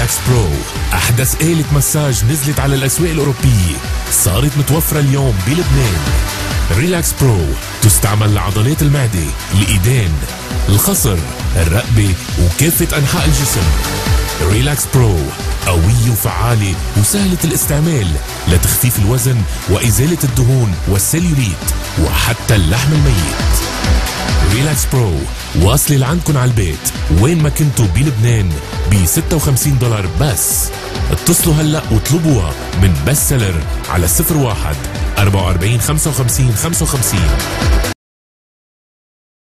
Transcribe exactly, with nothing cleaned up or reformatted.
ريلاكس برو أحدث آلة مساج نزلت على الأسواق الأوروبية، صارت متوفرة اليوم بلبنان. ريلاكس برو تستعمل لعضلات المعدة، الإيدين، الخصر، الرقبة وكافة أنحاء الجسم. ريلاكس برو قوية وفعالة وسهلة الاستعمال لتخفيف الوزن وإزالة الدهون والسيلوليت وحتى اللحم الميت. ريلاكس برو واصلة لعندكن على البيت وين ما كنتوا بلبنان ب ستة وخمسين دولار بس. اتصلوا هلأ واطلبوها من بست سيلر على صفر واحد أربعة وأربعين خمسة وخمسين خمسة وخمسين.